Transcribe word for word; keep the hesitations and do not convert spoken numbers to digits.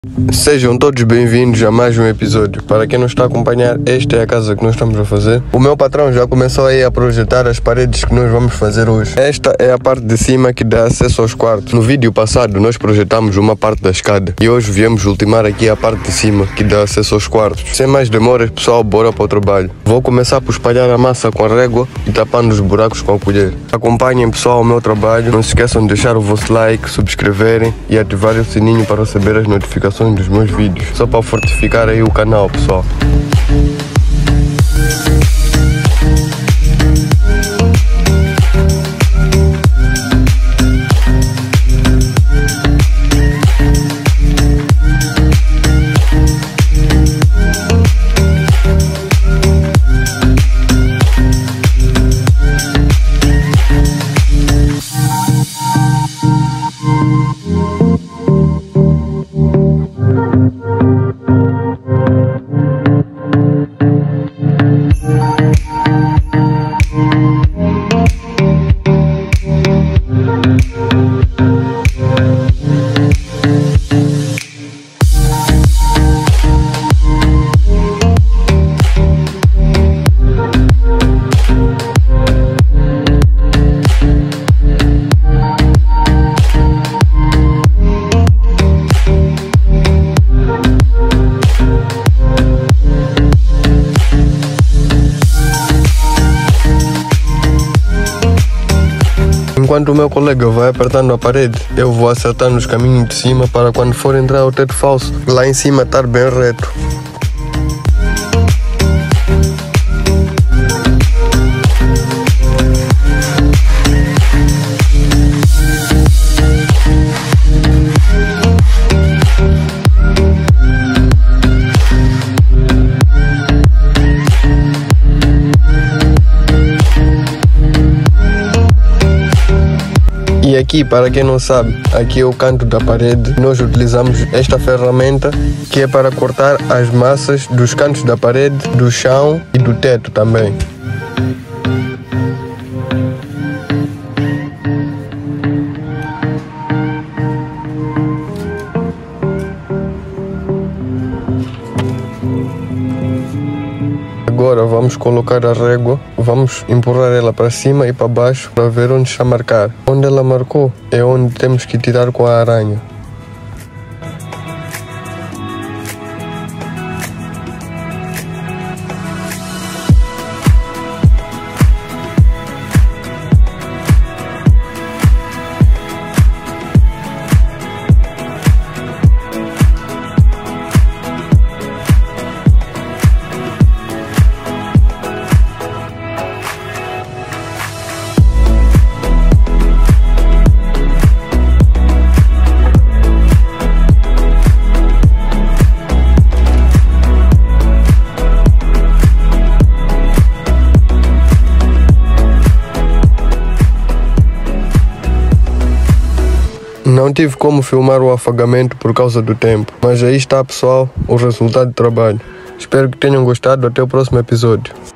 Sejam todos bem-vindos a mais um episódio. Para quem não está a acompanhar, esta é a casa que nós estamos a fazer. O meu patrão já começou aí a projetar as paredes que nós vamos fazer hoje. Esta é a parte de cima que dá acesso aos quartos. No vídeo passado nós projetamos uma parte da escada e hoje viemos ultimar aqui a parte de cima que dá acesso aos quartos. Sem mais demoras, pessoal, bora para o trabalho. Vou começar por espalhar a massa com a régua e tapando os buracos com a colher. Acompanhem, pessoal, o meu trabalho. Não se esqueçam de deixar o vosso like, subscreverem e ativarem o sininho para receber as notificações dos meus vídeos, só para fortificar aí o canal, pessoal. Enquanto o meu colega vai apertando a parede, eu vou acertando os caminhos de cima para quando for entrar o teto falso, lá em cima estar bem reto. E aqui, para quem não sabe, aqui é o canto da parede. Nós utilizamos esta ferramenta que é para cortar as massas dos cantos da parede, do chão e do teto também. Agora vamos colocar a régua, vamos empurrar ela para cima e para baixo para ver onde está a marcar. Onde ela marcou é onde temos que tirar com a aranha. Não tive como filmar o afagamento por causa do tempo, mas aí está, pessoal, o resultado do trabalho. Espero que tenham gostado. Até o próximo episódio.